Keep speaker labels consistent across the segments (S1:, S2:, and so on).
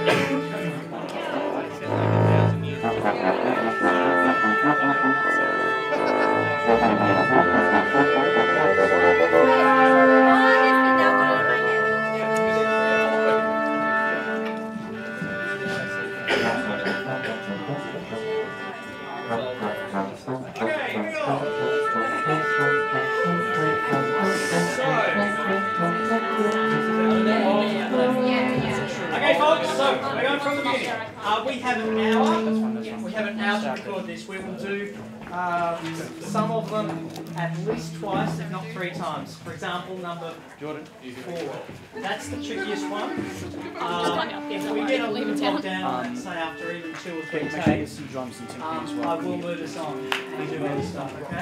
S1: Some of them at least twice, if not 3 times. For example, number 4. That's the trickiest one. If we get a little bogged down, say after even 2 or 3 takes, I will move us on and do other stuff, okay?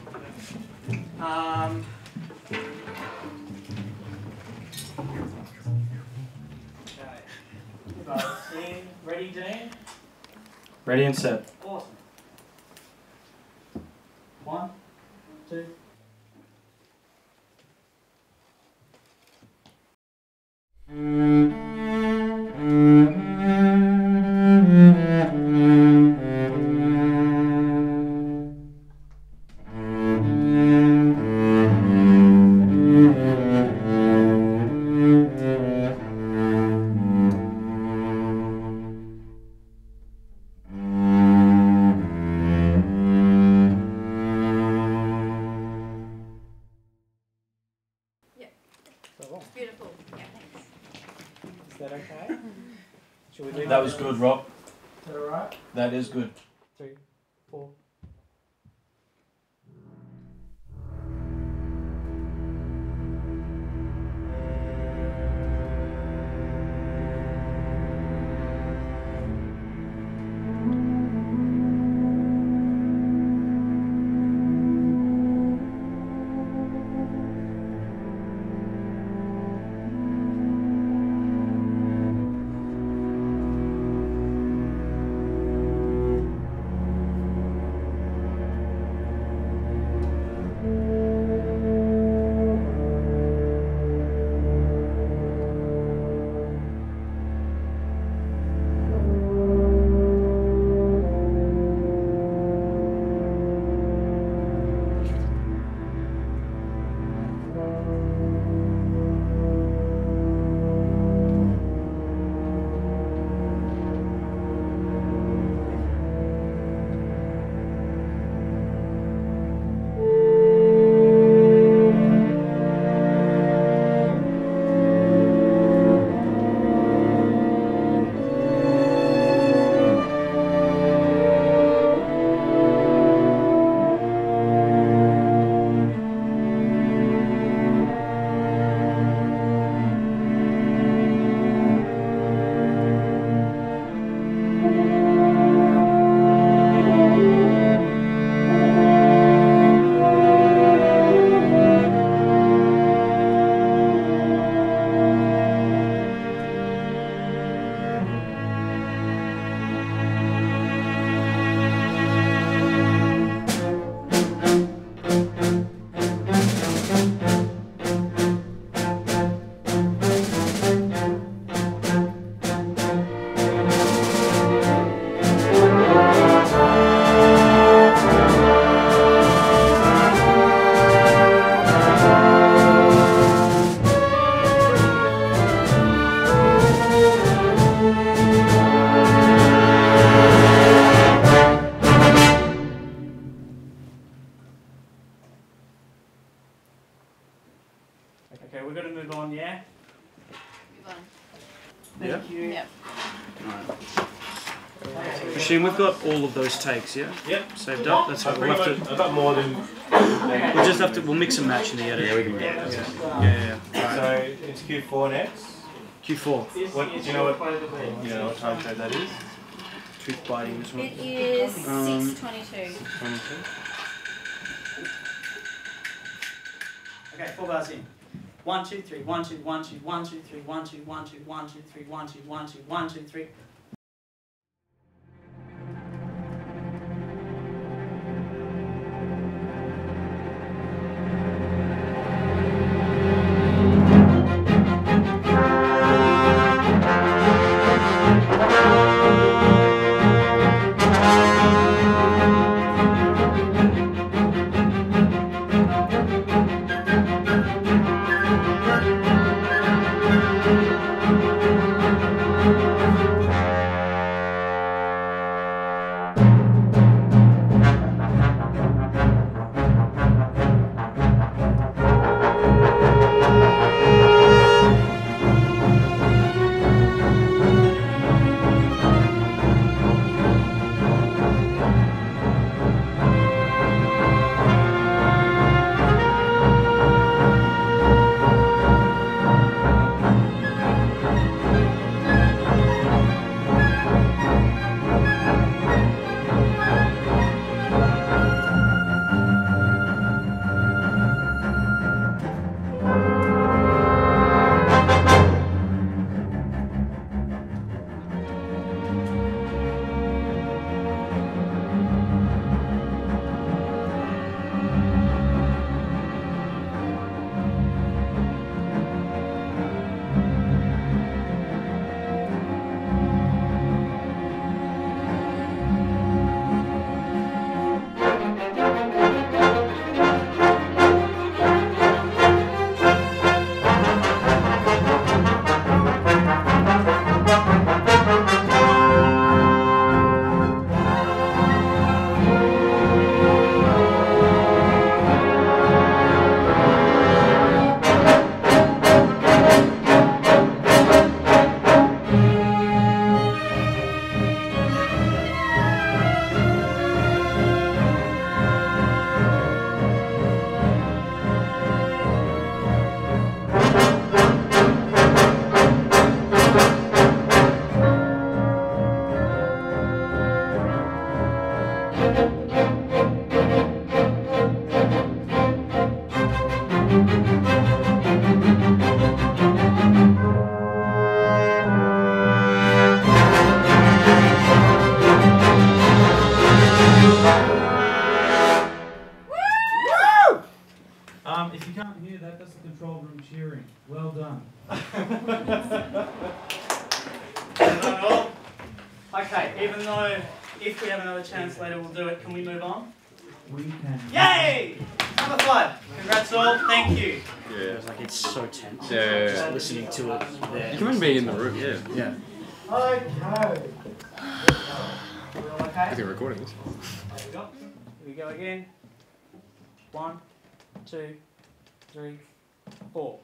S1: Okay. Ready, Dean?
S2: Ready and set.
S1: Awesome. 1, 2.
S3: Beautiful. Yeah, thanks.
S1: Is that okay? Shall we leave
S2: That was good, Rob.
S1: Is that alright?
S2: That is good.
S1: 3, 4. Okay, we're going to move on, yeah?
S3: Move on.
S1: Thank you.
S3: Yep.
S2: Machine, we've got all of those takes, yeah?
S4: Yep.
S2: Saved up. That's how we'll have to.
S4: I've got more than.
S2: We'll just have to. We'll mix and match in the edit.
S4: Yeah, we can.
S2: Yeah. Right.
S4: So it's Q4 next.
S2: Q4.
S4: What do you know? What time code that is?
S2: Tooth biting this one.
S3: It is 6:22.
S2: 22.
S1: Okay, 4 bars in. 1, 2, 3, 1, 2, 1, 2, 1, 2, 3, 1, 2, 1, 2, 1, 2, 3, 1, 2, 1, 2, 1, 2, 3. Okay, even though if we have another chance later we'll do it, can we move on?
S5: We can.
S1: Yay! Number 5. Congrats all, thank you.
S2: Yeah. It's like it's so tense.
S6: Yeah.
S2: Just listening to it there.
S6: You can even be in the room, yeah.
S2: Yeah.
S5: Okay.
S1: We're all
S6: I
S1: okay?
S6: think we're recording this.
S1: There we go. Here we go again. 1, 2, 3, 4.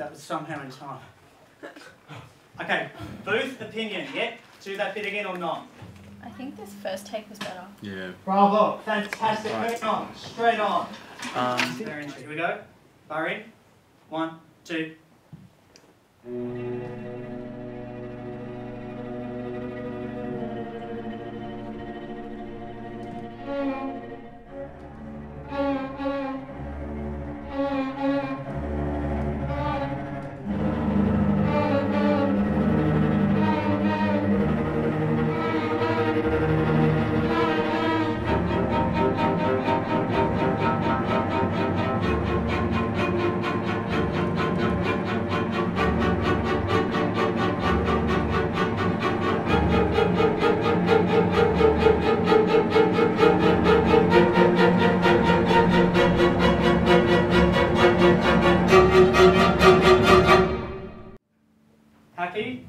S2: that somehow in time.
S1: Okay, booth opinion. Yep. Do that bit again or not?
S3: I think this first take was better.
S2: Yeah.
S1: Bravo. Fantastic.
S2: Right.
S1: Moving on. Straight on.
S2: Very
S1: Here we go. Bar in. 1, 2. Happy?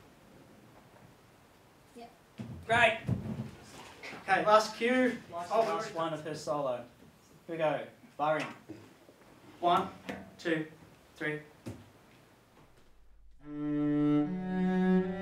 S3: Yep.
S1: Great. Okay, last cue. Last one of her solo. Here we go. Bar in. 1, 2, 3.